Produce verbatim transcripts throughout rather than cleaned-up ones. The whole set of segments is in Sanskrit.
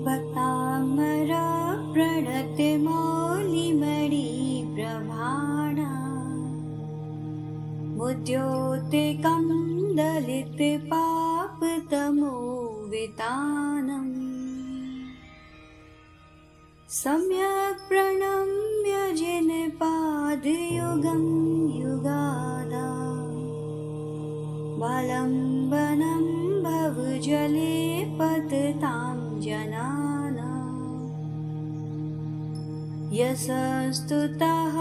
भक्तामरा प्रणत मौलिमणि प्रभाणा मुद्योतिकं दलित पापतमो वितानम् सम्यक् प्रणम्य जिनपादयुगं युगादा बालम्बनं भवजले पततां जनानां यशस्तुतः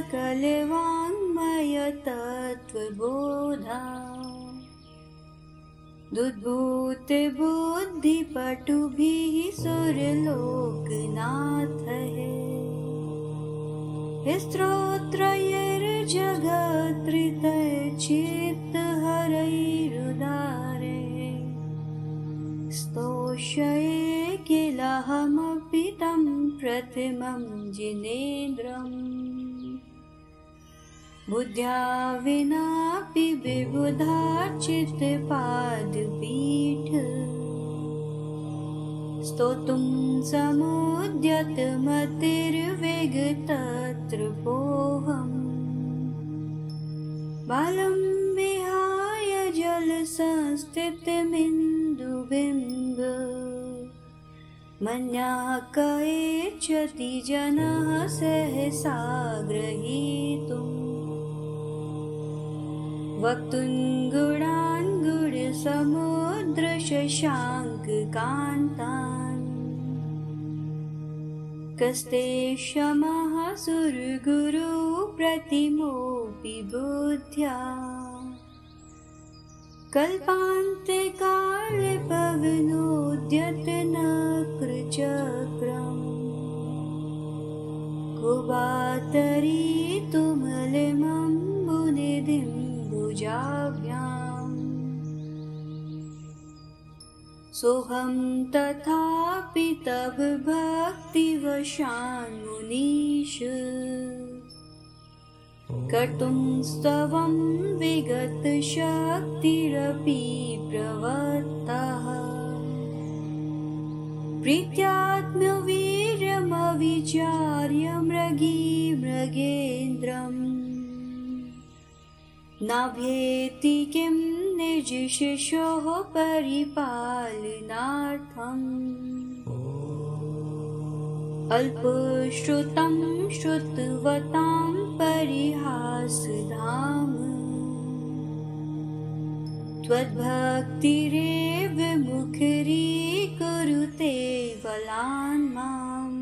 सकलवाङ्मयतत्त्वबोधा दुद्भूतबुद्धिपटुभिः सुरलोकनाथः स्तोत्रयैर्जगत्कृतचित्तहरैरुदारैः स्तोष्ये किलहमपि तं प्रथमं जिनेन्द्रम् बुद्ध्या विनापि विबुधा चित्तपादपीठ स्तोतुं समुद्यतमतिर्वेगतत्रपोऽहम् बालं विहाय जलसंस्थितमिन्दुबिम्ब मन्यः कयेच्छति जनः सहसा ग्रहीतुम् वक्तुं गुणान् गुढसमुद्रशशाङ्ककान्तान् कस्ते क्षमः सुरगुरुप्रतिमोऽपि बुद्ध्या कल्पान्ते पवनोद्यतनकृचक्रम् कुबातरीतुमलमम्बुनिधिं भुजाभ्याम् सोऽहं तथापि तव भक्तिवशान् मुनीश कर्तुं स्तवं विगतशक्तिरपि प्रवत्तः प्रीत्यात्मवीर्यमविचार्य मृगी मृगेन्द्रम् नाभ्येति किं निजशिशोः परिपालनार्थम् अल्पश्रुतं श्रुतवतां परिहासधाम त्वद्भक्तिरेव मुखरीकुरुते बलान् माम्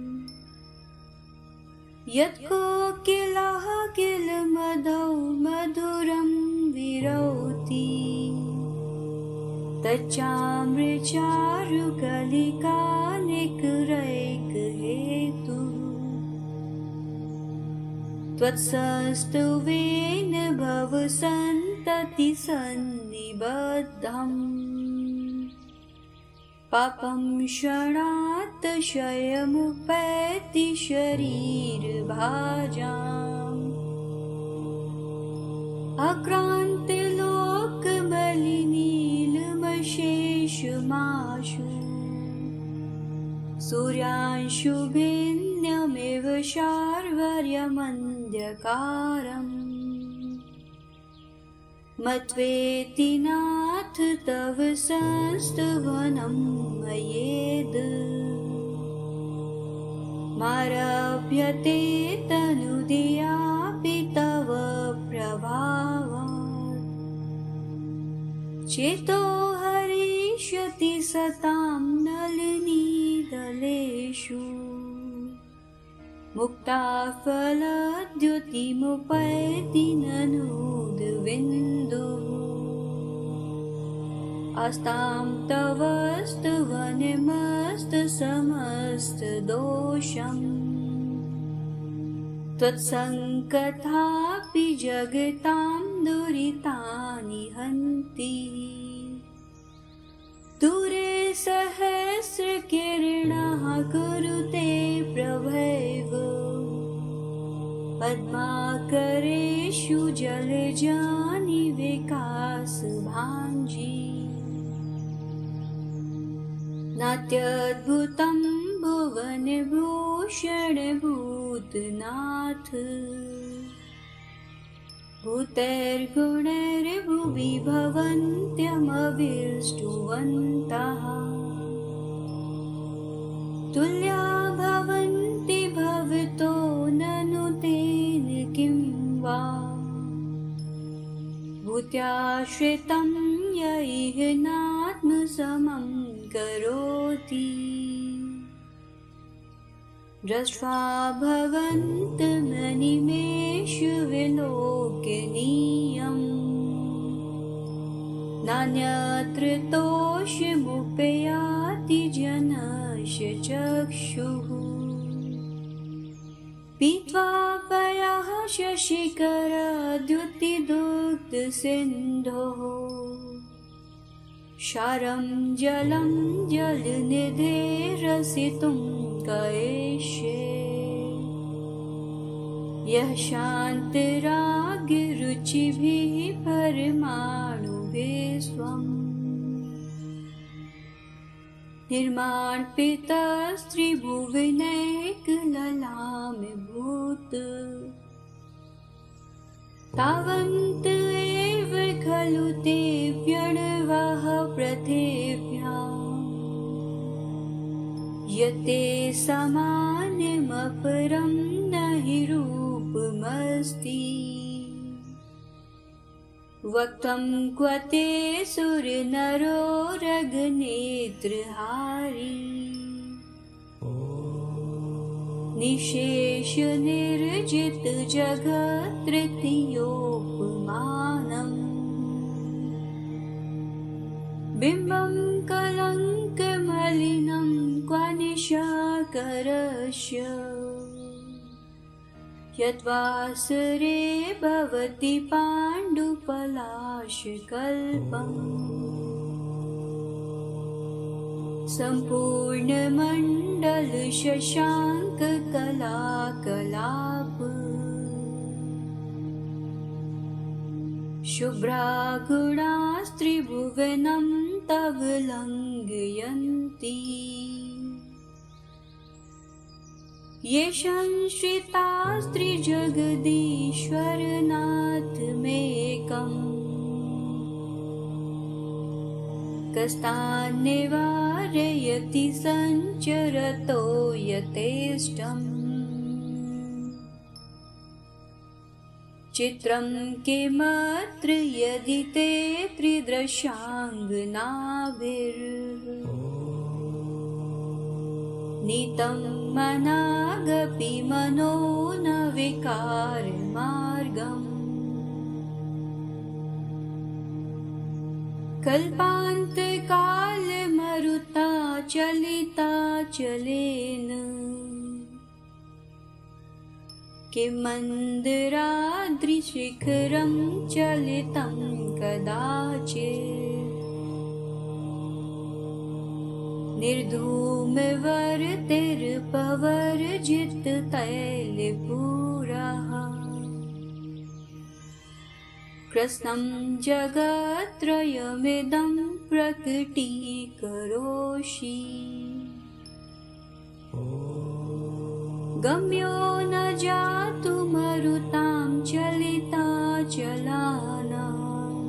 यत्कोकिलः किल मधौ मधुरं विरौति तच्चामृचारुकलिकानिकरैकहेतुः त्वत्संस्तुवेन भवसन्ततिसन्निबद्धम् पापं क्षणात् क्षयमुपैति शरीरभाजाम् अक्रान्तलोकमलिनीलमशेषमाशु सूर्यांशुभिन्नमेव शार्वर्यमन्ध्यकारम् मत्वेति नाथ तव संस्तवनं मयेद् मारभ्यते तनुदयापि तव प्रभावात् चेतो हरिष्यति सतां नलिनीदलेषु मुक्ताफलद्युतिमुपैति ननूद्विन्दुः आस्तां तव स्तवनमस्तसमस्तदोषम् त्वत्सङ्कथापि जगतां दुरितानि हन्ति दूरे सहस्रकिरणः कुरुते प्रभैव पद्माकरेषु जलजानि विकासभाञ्जी नात्यद्भुतं भुवनभूषण भूतनाथ भूतैर्गुणैर्भुवि भवन्त्यमभिष्टुवन्तः तुल्या भवन्ति भवतो ननु तेन किं वा भूत्याश्रितं य इह नात्मसमं करोति दृष्ट्वा भवन्तमनिमेषु विलोकनीयम् नान्यत्र तोषमुपयाति जनस्य चक्षुः पीत्वा पयः शशिकरद्युतिदुग्धसिन्धोः क्षारं जलं जलनिधेरसितुं करिष्ये यः शान्तरागरुचिभिः परमाणुभिः स्वम् निर्माणपितस्त्रिभुवनैकललामिभूत् तावन्त एव खलु ते व्यणवः पृथिव्याम् यते समानमपरं न हि रूपमस्ति वक्तं क्व ते सुरनरो रगनेत्रहारी निशेष निर्जित जगत् तृतीयोपमानम् बिम्बं कलङ्कमलिनं क्व निशाकरस्य यद्वासरे भवति पाण्डुपलाशकल्पम् सम्पूर्णमण्डल शशाङ्ककलाकलाप शुभ्रागुणास्त्रिभुवनं तव लङ्घयन्ति ये संश्रितास्त्रिजगदीश्वरनाथमेकम् कस्तान् निवारयति सञ्चरतो यथेष्टम् चित्रं किमत्र यदि ते त्रिदृशाङ्गनाभिर् नीतं मनागपि मनो न विकारमार्गम् कल्पान्तकालमरुता चलिता चलेन किं मन्दराद्रिशिखरं चलितं कदाचित् निर्धूमवर्तिर्पवर्जिततैलपूरः कृत्स्नं जगत्त्रयमिदं प्रकटीकरोषि गम्यो न जातु मरुतां चलिता चलानाम्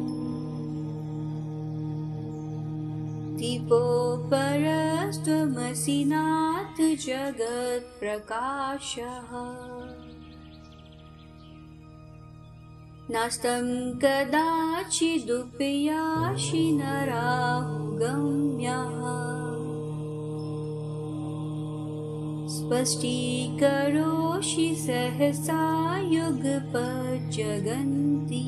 दीपोपरस्त्वमसि नाथ जगत्प्रकाशः नास्तं कदाचिदुपयासि नराहुगम्यः स्पष्टीकरोषि सहसा युगपज्जगन्ति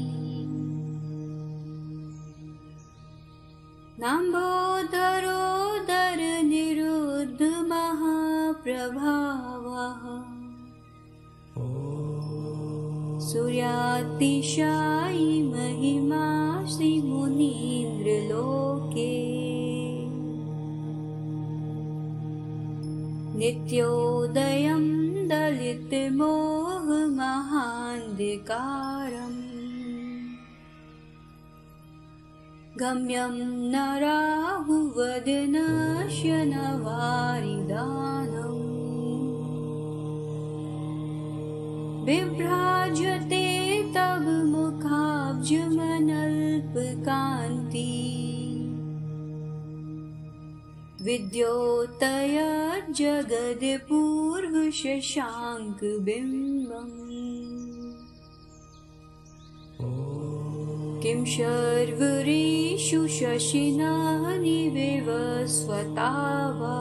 नाम्भोदरोदर निरुद्ध महाप्रभावः सूर्यातिशायि महिमा श्रीमुनीन्द्रलोके नित्योदयं दलितमोहमहान्धकारम् गम्यं न राहुवदनस्य न वारिदानम् बिभ्राजते तव मुखाब्जमनल्पकान्ति विद्योतयज्जगत्पूर्वशशाङ्कबिम्बम् किं शर्वरीषु शशिना निविवस्वता वा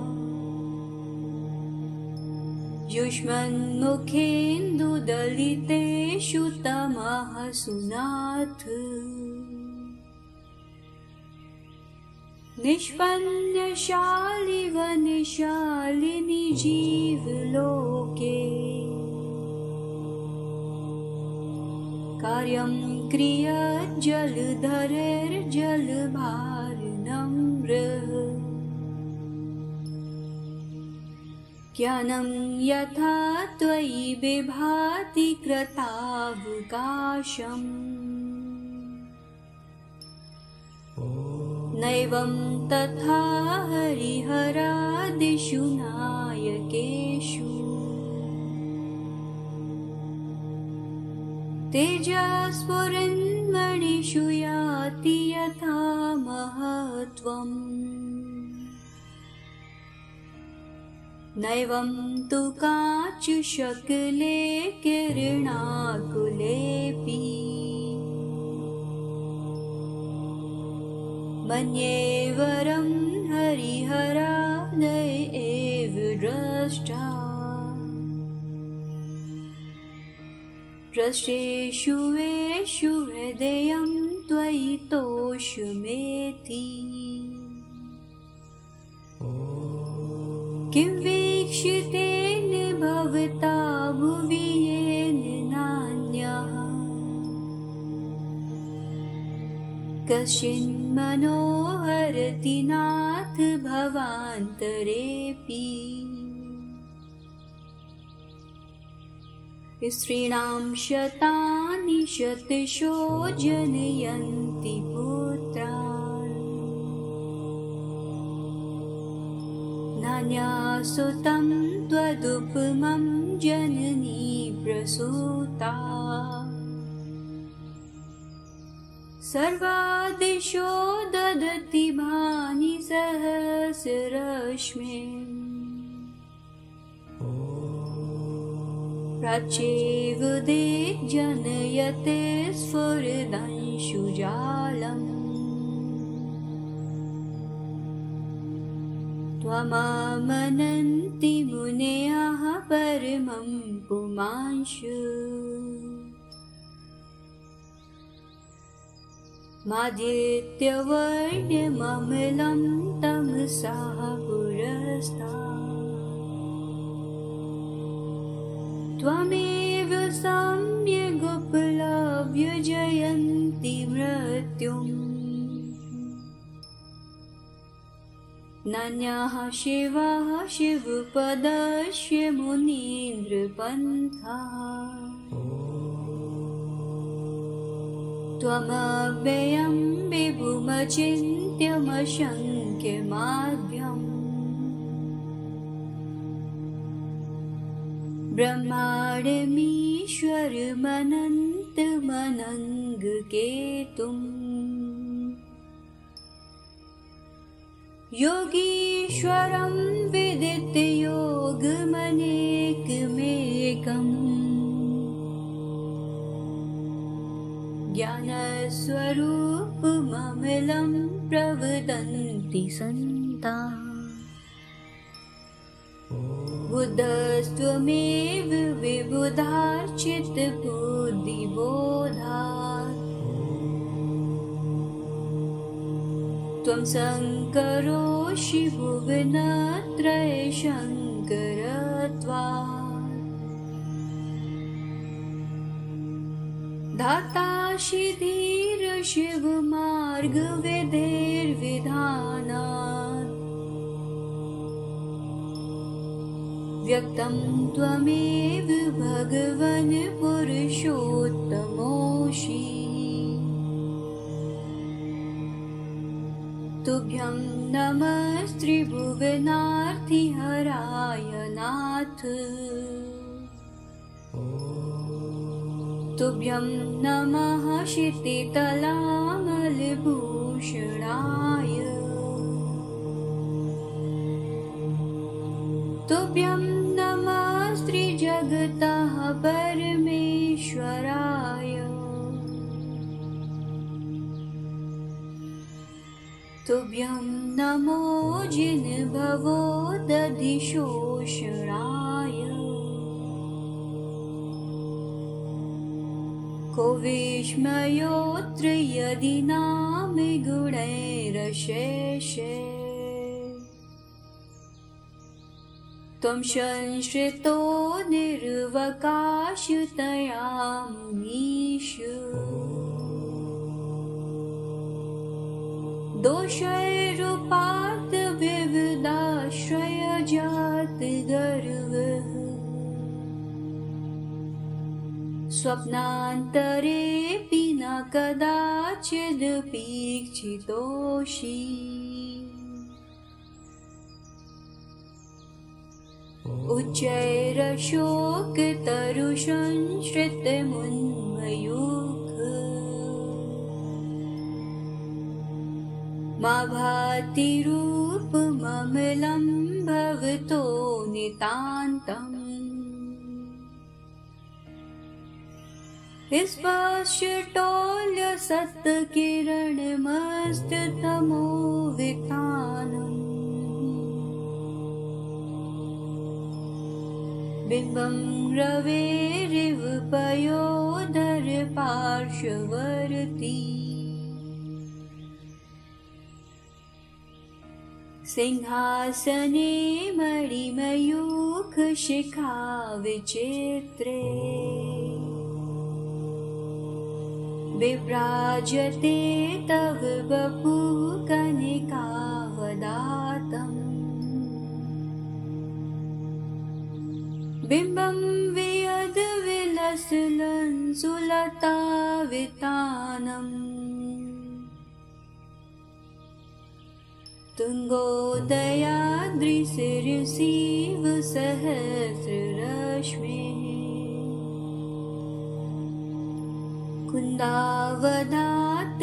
युष्मन्मुखेन्दुदलितेषु तमः सुनाथ निष्पन्नशालिव निशालिनि जीवलोके कार्यं क्रियज्जलधरेर्जलभारनम्र ज्ञानं यथा त्वयि विभाति कृतावकाशम् नैवं तथा हरिहरादिषु नायकेषु तेजस्फुरन्मणिषु याति यथा महत्त्वम् नैवं तु काचुशकले किरणाकुलेऽपि मन्ये वरं हरिहरादय एव द्रष्टा प्रश्येषु वेषु हृदयं त्वयि तोषमेति किं वीक्षितेन भवता भुवि येन नान्यः कश्चिन्मनोहरति नाथ भवान्तरेऽपि स्त्रीणां शतानि शतशो जनयन्ति पुत्रान् नान्यासुतं त्वदुपमं जननी प्रसूता सर्वादिशो ददति भानि सहस्रश्मिन् प्राच्येव दे जनयते स्फुरदंशुजालम् त्वमामनन्ति मुनयः परमं पुमांशु मादित्यवर्णममलं तमसा पुरस्तात् त्वमेव सम्यगुपलभ्य जयन्ति मृत्युम् नान्यः शिवः शिवपदस्य मुनीन्द्रपन्थः त्वमव्ययं विभुमचिन्त्यमशङ्क्यमाद्यम् ब्रह्माण्डमीश्वरमनन्तमनङ्गकेतुम् योगीश्वरं विदित्य योगमनेकमेकम् ज्ञानस्वरूपममलं प्रवदन्ति सन्ताः बुद्धस्त्वमेव विबुधार्चितबुद्धिबोधात् त्वं शङ्करोषि भुवनत्रयशङ्करत्वात् धातासि धीर शिवमार्गविधेर्विधानात् व्यक्तं त्वमेव भगवन् पुरुषोत्तमोऽसि तुभ्यं नमस्त्रिभुवनार्तिहराय नाथ। तुभ्यं नमः क्षितितलामलभूषणाय। तुभ्यं नमस्त्रिजगतः परमेश्वराय। तुभ्यं नमो जिनभवोदधिशोषणाय। को विस्मयोऽत्र यदि नाम गुणैरशेषे। त्वं संश्रितो निर्वकाशतया मुनीश। दोषैरुपात विविधाश्रयजात गर्वः। स्वप्नान्तरेऽपि न कदाचिदपीक्षितोषि। उच्चैरशोकतरुसंश्रितमुन्मयूख। मा भाति रूपममलं भवतो नितान्तम्। स्पष्टोल्यसत्किरणमस्ततमोवितानम्। बिम्बं रवेरिव पयोदरपार्श्ववर्ती। सिंहासने मणिमयूखशिखा विचित्रे। विभ्राजते तव वपुः कनिकावदातम्। बिम्बं वियद्विलसलं सुलतावितानम्। तुङ्गोदयाद्रिशिरसीव सहस्ररश्मिः। कुन्दावदात्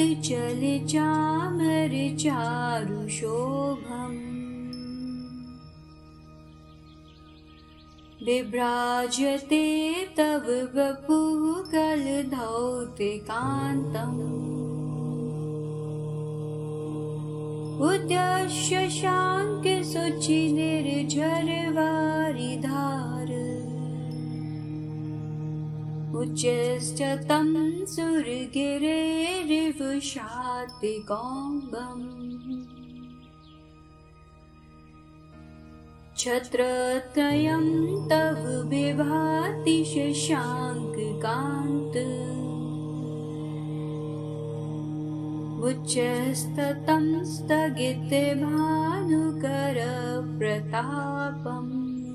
चलचामरचारुशोभम्। विभ्राजते तव वपुः कलधौतिकान्तम्। उद्यस्य शाङ्कशुचिनिर्झरवारिधार। उच्चैस्ततं सुरगिरेरिवशातिकौम्बम्। छत्रत्रयं तव विभाति शशाङ्ककान्त। उच्चैस्ततं स्थगितभानुकरप्रतापम्।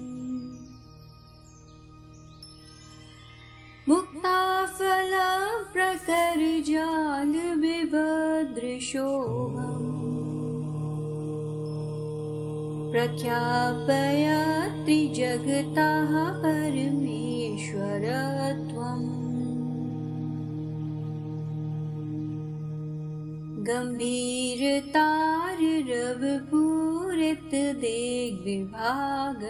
मुक्ताफलप्रकरजालविभद्रशोभम्। प्रख्यापयति जगतः परमेश्वरत्वम्। गम्भीरताररवपूरितदिग्विभाग।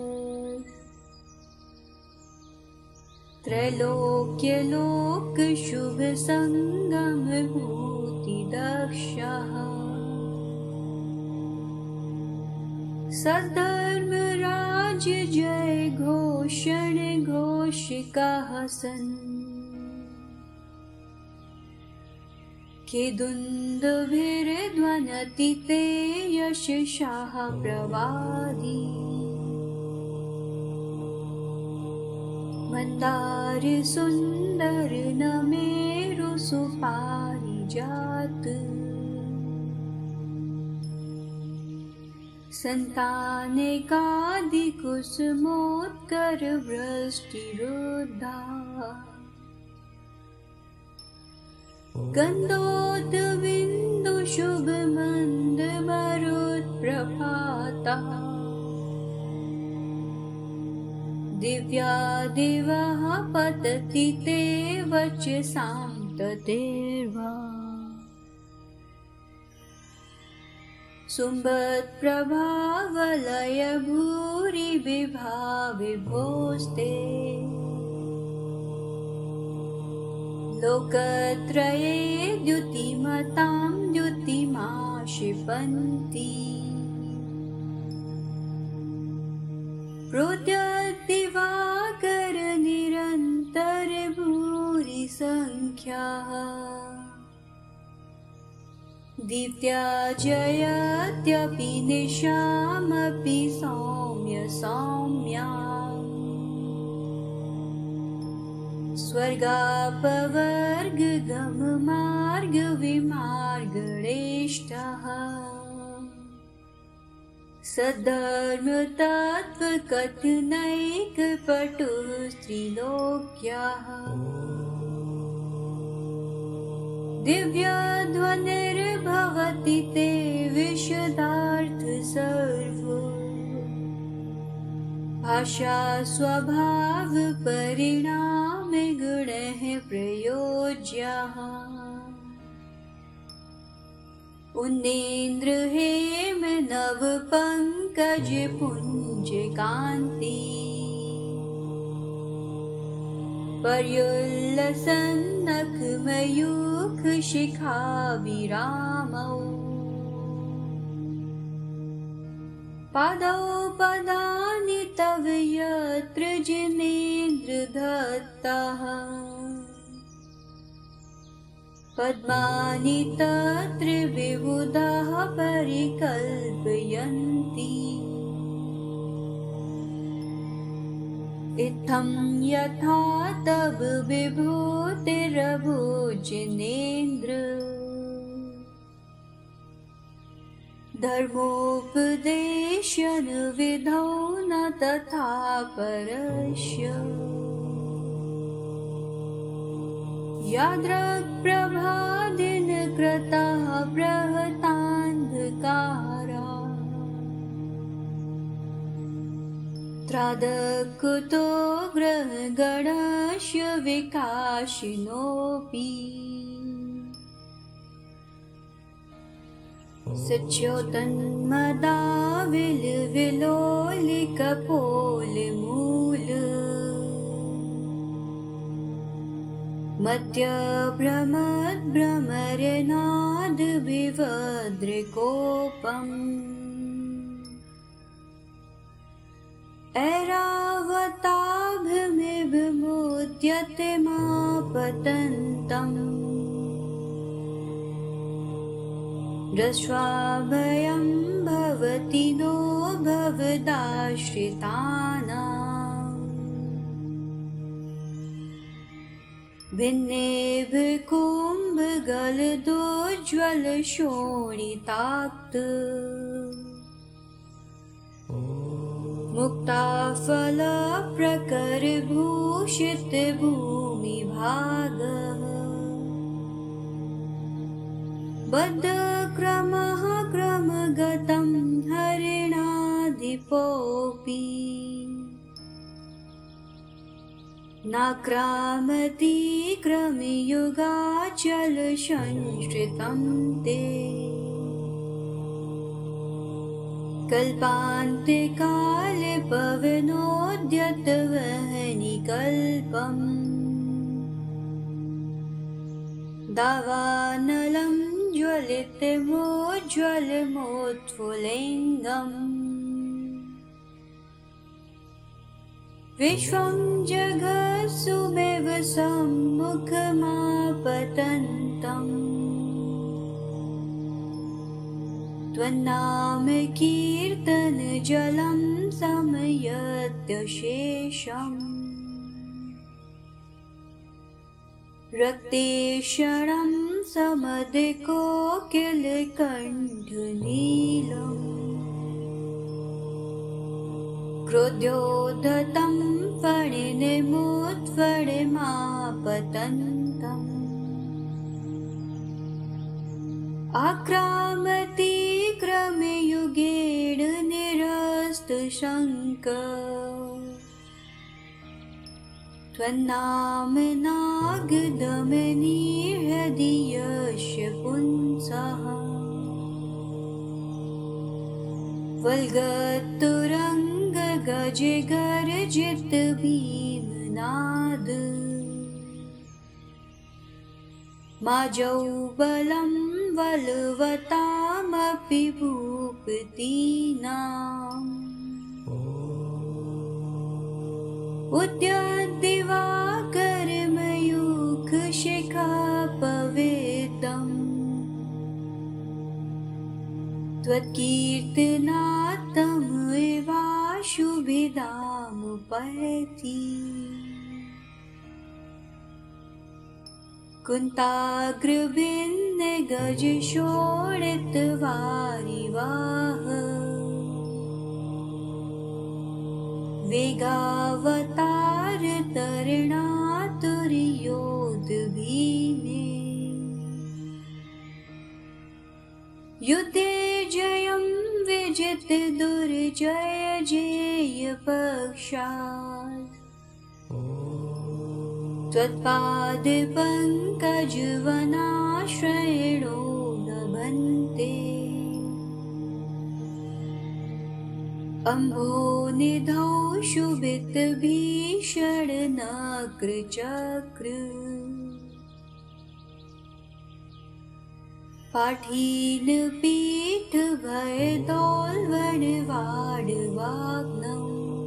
त्रैलोक्यलोकशुभसङ्गमभूतिदक्षः। सद्धर्मराज जय घोषण घोषिकाः सन्। किदुन्दुभिर्ध्वनति ते यशसाः प्रवादी। मंदार सुंदर नमेरु सुपारिजात। संतानिकादिकुसुमोत्कर वृष्टिरुद्धा। गन्धोद्बिन्दु शुभमन्द ततः दिव्या दिवः पतति ते वचसां ततेर्वा सुम्बत्प्रभावलय भूरि विभाविभोस्ते लोकत्रये द्युतिमतां द्युतिमा क्षिपन्ति प्रोद्यद्दिवाकर निरन्तर भूरि संख्याः दीप्त्या जयत्यपि निशामपि सौम्य सौम्याम् स्वर्गापवर्गगममार्गविमार्गणेष्टः सद्धर्मतत्त्वकथनैकपटुः स्त्रीलोक्याः दिव्यध्वनिर्भवति ते विशदार्थ सर्वो भाषा स्वभाव परिणाम गुणः प्रयोज्यः उन्नेन्द्र हेम नव पंकज पुंज कांति पर्युल्लसन्नख मयूख शिखा विरामौ पादौ पदानि तव यत्र जिनेन्द्र दत्तः पद्मानि तत्र विबुधाः परिकल्पयन्ति इत्थं यथा तव विभूतिरभुजिनेन्द्र धर्मोपदेशन विधौ न तथा परस्य यादृक्प्रभादिन कृतः बृहतान्धकारा त्रादकुतो ग्रहगणस्य विकाशिनोऽपि सच्योतन्मदाविलविलोलिकपोलिमूल मध्यभ्रमद्भ्रमरनाद विवद्रिकोपम् ऐरावताभिर्विमुद्यते मापतन्तम् दृष्ट्वाभयं भवति नो भवदाश्रितानाम् भिन्नेभिकुम्भगलदोज्ज्वलशोणिताक्त मुक्ताफलप्रकरभूषितभूमिभागः बद्धक्रमः क्रमगतं हरिणाधिपोऽपि नाक्रामति क्रमयुगाचलसंश्रितं ते कल्पान्तिकाले पवनोद्यतवहनिकल्पम् दावानलं ज्वलितमोज्ज्वलमोत्फुल्लिङ्गम् विश्वं जगत्सुमेव सम्मुखमापतन्तम् त्वन्नाम कीर्तन जलं समयत्य शेषम् रक्तेक्षणं समधिकोकिलकण्ठनीलम् क्रोध्योद्धतं फणिनिमुत्फणिमापतन्तम् आक्रामति क्रमयुगेण निर सत्सङ्ग त्वन्नामनागदमनी हृदि यस्य पुंसः वल्गतुरङ्ग गज गर्जित भीमनाद माजौ बलं बलवतामपि भूपतीनाम् उद्यद्दिवाकरमयूखशिखापवेदम् त्वत्कीर्तनात्तमेवाशुभिदामुपैति कुन्ताग्रभिन्नगजशोणितवारिवाह वेगावतारतरणातुर्योधभीमे युद्धे जयं विजितदुर्जय जेयपक्षात् त्वत्पादपङ्कजवनाश्रयणो लभन्ते अम्भोनिधौ शुभितभीषणनक्रचक्र पाठीनपीठभयदौल्वणवाडवाग्नौ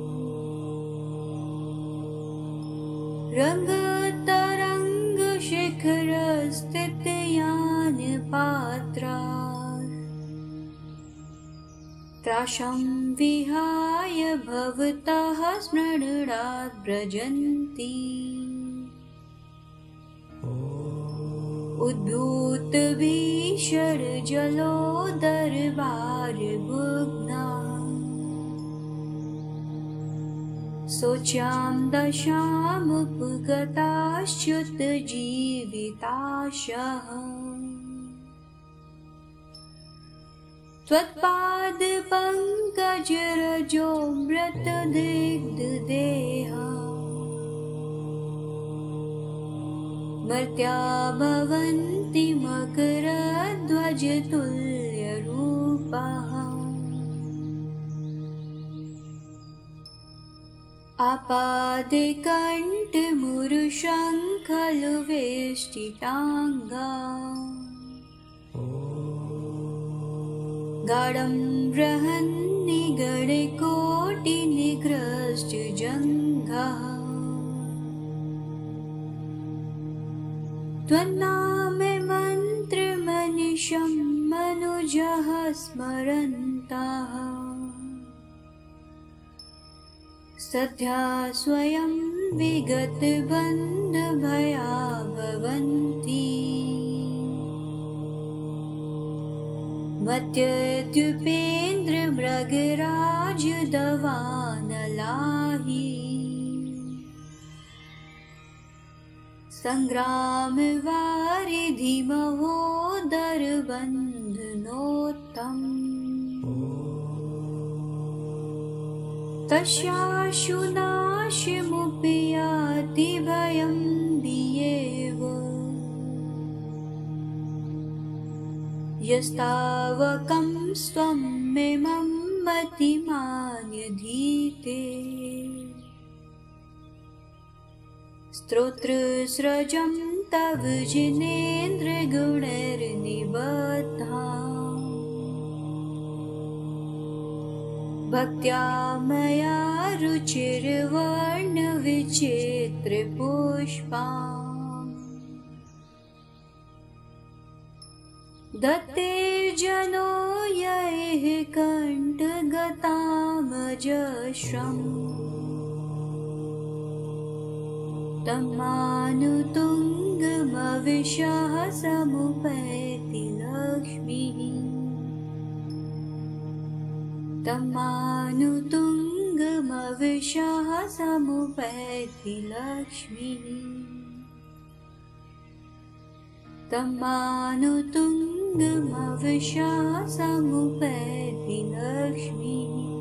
रङ्गतरङ्गशिखरस्थितयानपात्रात् त्रासं विहाय भवतः स्मरणात् व्रजन्ति उद्भूतभीषणजलोदरभारभुग्ना शोच्यां दशामुपगताश्च्युतजीविताशः त्वत्पादपङ्कजरजोऽमृतदिग्धदेहा मर्त्या भवन्ति मकरध्वजतुल्यरूपाः आपादकण्ठमुरुशङ्खलुवेष्टिताङ्गा गाढं बृहन्निगडकोटिनिग्रश्चजङ्घः त्वन्नामे मन्त्रमनिशं मनुजः स्मरन्तः सद्या स्वयं विगतबन्धभया भवन्ति मत्यद्युपेन्द्रमृगराजदवानलाहि सङ्ग्रामवारिधिमहोदरबन्धनोत्तम् तस्याशुनाशमुपयाति भयं दियेव यस्तावकं स्वमिमं मतिमान्यधीते स्तोत्रस्रजं तव जिनेन्द्रगुणैर्निबद्धा भक्त्या मया रुचिर्वर्णविचित्रपुष्पा दत्ते जनो यैः कण्ठगतामजश्रम् तमानुतुङ्गमविशः समुपैति लक्ष्मीः तमानुतुङ्गमविशः समुपैति लक्ष्मीः तमानुतुङ्गमविशः समुपैति लक्ष्मीः।